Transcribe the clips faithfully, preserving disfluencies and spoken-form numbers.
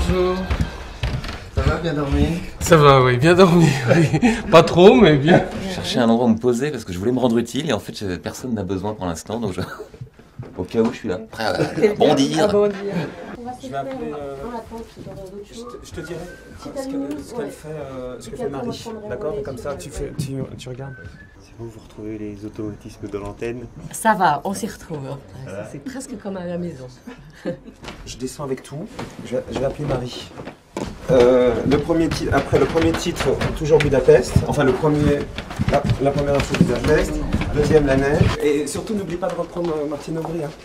Bonjour. Ça va, bien dormi? Ça va, oui, bien dormi, oui. Pas trop, mais bien. Je cherchais un endroit où me poser parce que je voulais me rendre utile et en fait personne n'a besoin pour l'instant, donc je... au cas où je suis là, prêt à bondir. À bondir. Je vais appeler. Euh, je, te, je te dirai ce qu'elle ce qu'elle fait, euh, ce que fait Marie. D'accord? Comme ça, tu, fais, tu, tu regardes. C'est bon, vous retrouvez les automatismes de l'antenne? Ça va, on s'y retrouve. Voilà. C'est presque comme à la maison. Je descends avec tout. Je vais, je vais appeler Marie. Euh, le premier titre, après le premier titre, toujours Budapest. Enfin, le premier, la, la première info Budapest. Deuxième, la neige. Et surtout, n'oublie pas de reprendre Martine Aubry. Hein.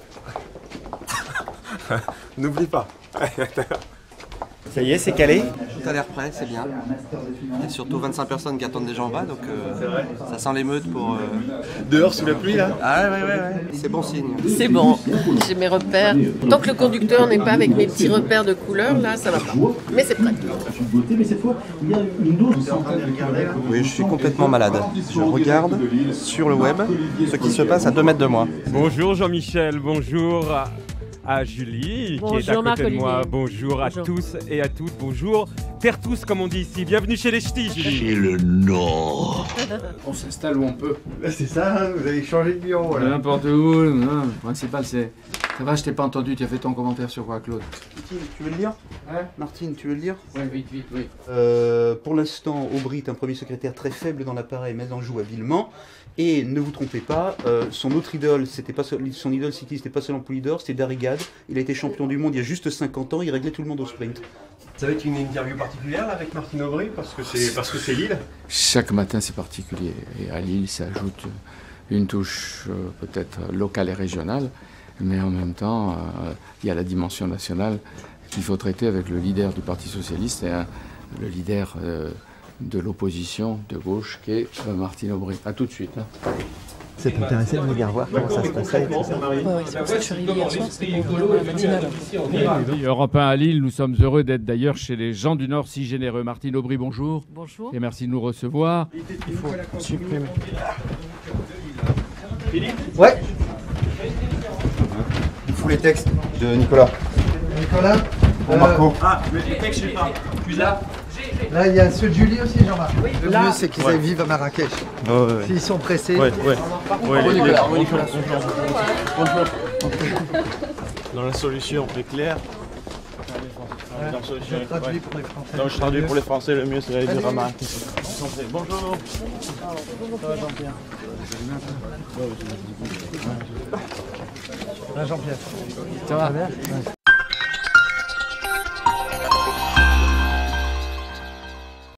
N'oublie pas. Ça y est, c'est calé? Tout a l'air prêt, c'est bien. Il y a surtout vingt-cinq personnes qui attendent déjà en bas, donc euh, ça sent l'émeute pour... Euh... Dehors sous la pluie, là? Ah ouais, ouais, ouais, ouais. C'est bon signe. C'est bon, j'ai mes repères. Tant que le conducteur n'est pas avec mes petits repères de couleur, là, ça va pas. Mais c'est prêt. Oui, je suis complètement malade. Je regarde sur le web ce qui se passe à deux mètres de moi. Bonjour Jean-Michel, bonjour à, à Julie Bonjour, qui est à côté Marc-Olivier. de moi. Bonjour à Bonjour. tous et à toutes. Bonjour, terre tous comme on dit ici. Bienvenue chez les ch'tis, Julie. Chez le Nord. On s'installe où on peut. C'est ça, hein, vous avez changé de bureau, voilà. N'importe où, non, le principal c'est... Ça va, je t'ai pas entendu, tu as fait ton commentaire sur quoi, Claude? Martine, tu veux le lire? Hein? Martine, tu veux le lire? Oui, vite, vite, oui. Euh, pour l'instant, Aubry est un premier secrétaire très faible dans l'appareil, mais en joue habilement. Et ne vous trompez pas, euh, son autre idole, c'était pas seul- son idole cycliste, c'était pas seulement pour leader, c'était Darrigade. Il a été champion du monde il y a juste cinquante ans, il réglait tout le monde au sprint. Ça va être une interview particulière là, avec Martine Aubry parce que c'est parce que c'est Lille. Chaque matin c'est particulier. Et à Lille, ça ajoute une touche euh, peut-être locale et régionale, mais en même temps, euh, il y a la dimension nationale qu'il faut traiter avec le leader du Parti Socialiste et hein, le leader euh, de l'opposition de gauche qui est euh, Martine Aubry. A tout de suite. Hein. Vous êtes intéressé de venir voir comment ça se passait? Ouais, ouais, c'est pour ça que je suis arrivée hier soir, c'était pour venir voir la matinale. Oui, Europe un à Lille, nous sommes heureux d'être d'ailleurs chez les gens du Nord si généreux. Martine Aubry, bonjour. Bonjour. Et merci de nous recevoir. Il faut supprimer. Ouais. Il faut les textes de Nicolas. Nicolas, Pour Marco. Ah, mais les textes, je sais pas. Puis là, là il y a ceux de Julie aussi, Jean-Marc. Le Là. mieux c'est qu'ils aillent vivre à Marrakech. Oh, ouais. S'ils sont pressés. Ouais, ouais. Ouais, les- Nicolas, oh, Nicolas. dans la solution plus claire. Ouais. Dans la solution. Je traduis pour les Français. Donc je traduis pour les Français, le mieux c'est d'aller dire à Marc. Bonjour. Là, Jean-Pierre. Ça va? Ouais.